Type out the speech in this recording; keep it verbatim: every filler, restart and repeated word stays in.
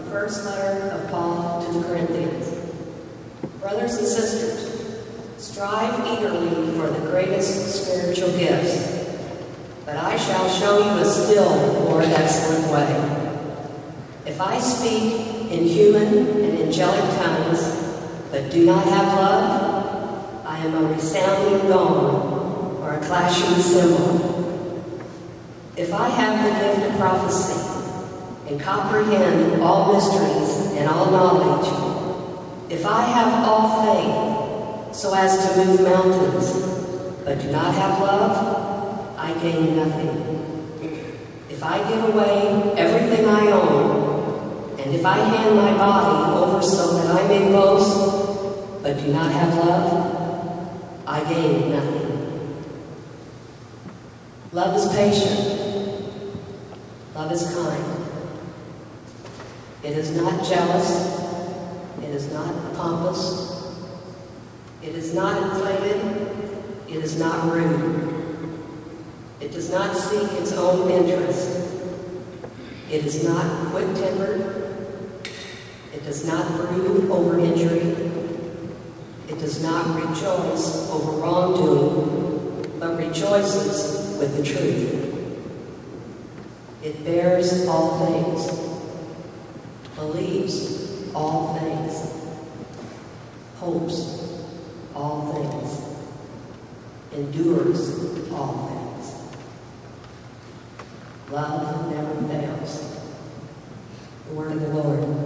First letter of Paul to the Corinthians. Brothers and sisters, strive eagerly for the greatest spiritual gifts, but I shall show you a still more excellent way. If I speak in human and angelic tongues, but do not have love, I am a resounding gong or a clashing cymbal. If I have the gift of prophecy, and comprehend all mysteries and all knowledge, if I have all faith so as to move mountains, but do not have love, I gain nothing. If I give away everything I own, and if I hand my body over so that I may boast, but do not have love, I gain nothing. Love is patient. Love is kind. It is not jealous. It is not pompous. It is not inflated. It is not rude. It does not seek its own interest. It is not quick-tempered. It does not brood over injury. It does not rejoice over wrongdoing, but rejoices with the truth. It bears all things, believes all things, hopes all things, endures all things. Love never fails. The word of the Lord.